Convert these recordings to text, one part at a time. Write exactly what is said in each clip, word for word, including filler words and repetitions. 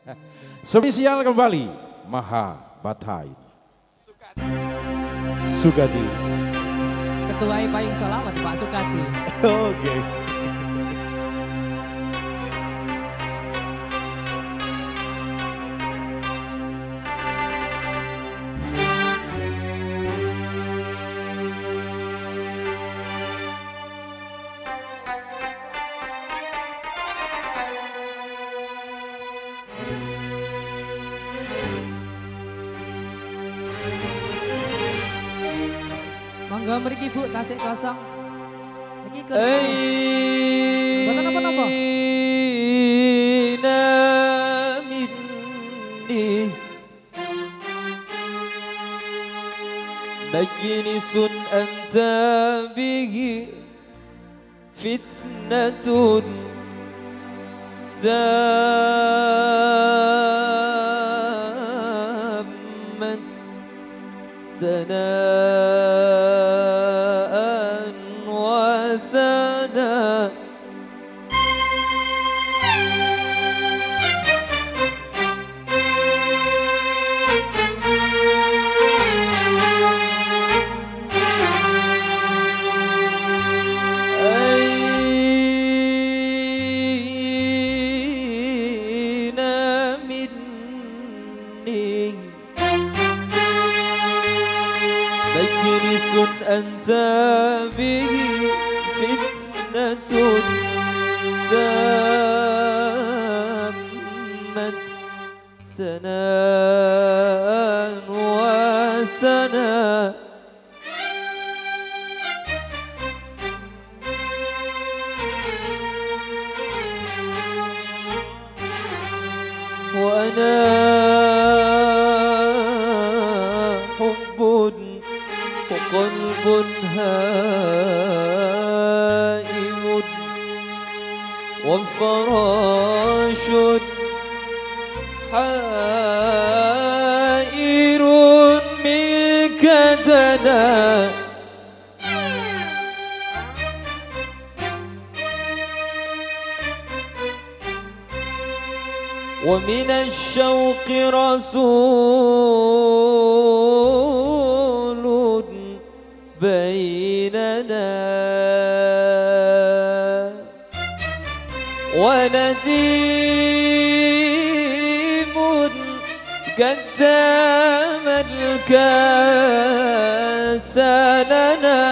Spesial kembali Maha Batai Sugati. Ketua Payung Sholawat Pak Sugati. Oke. Okay. Monggo mriki Bu tasik kosong. Niki kursi. Mboten napa-napa. minni majlisun anta bihi fitnatun tammat sana'an wa sana. مجلس أنت به فتنة تامت سناء وسنا. وأنا حب وقلب هائم وفراش حائر منك دنا. ومن الشوق رسول بيننا ونديم قدام الكاس لنا.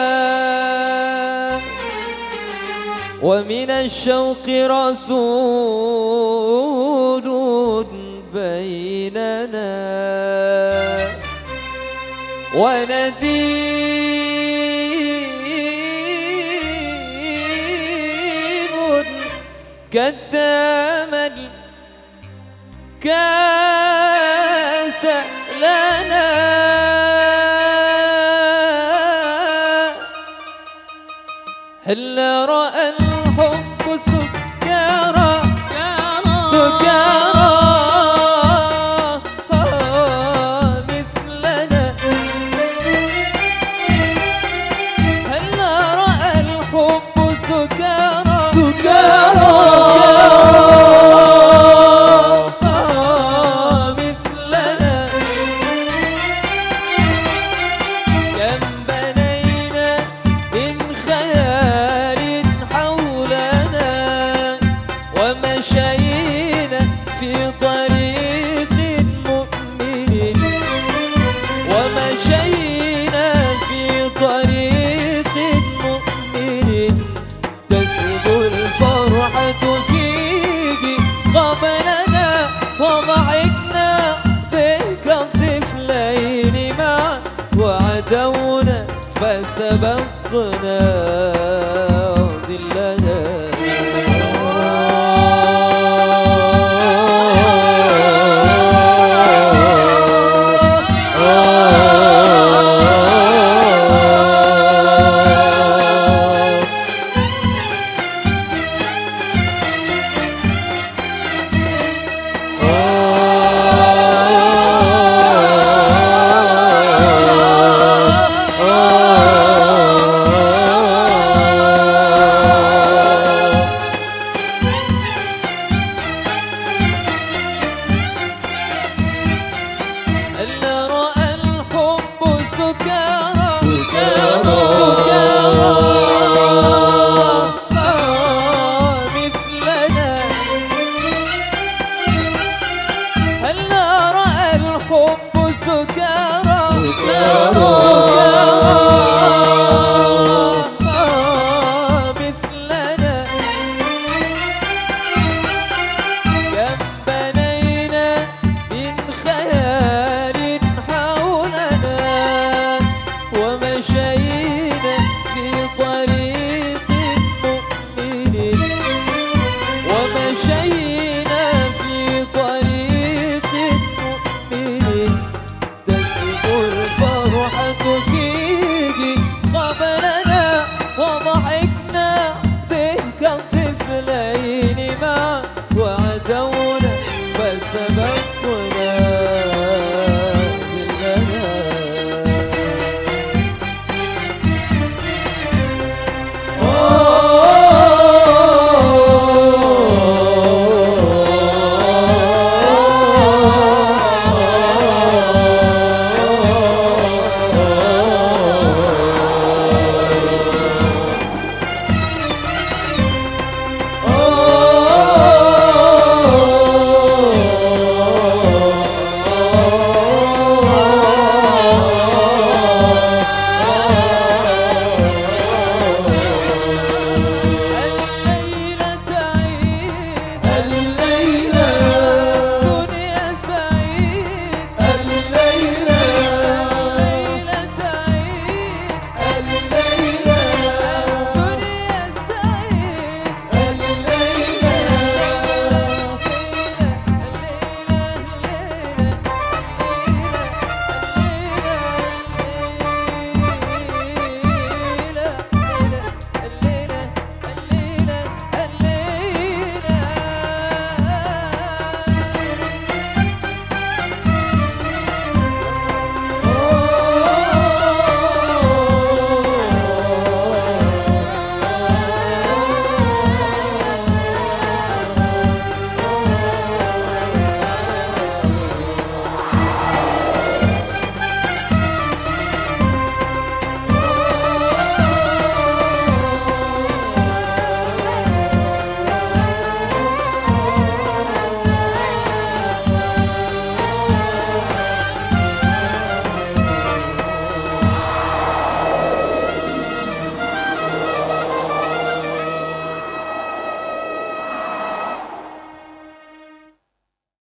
ومن الشوق رسول بيننا ونديم قدام الكاس لنا. هل رأى الحب سكارى سكارى مثلنا. هل رأى الحب سكارى سكارى مثلنا. كم بنينا من خيال حول وضحكنا ضحكة طفلين ما وعدونا فسبب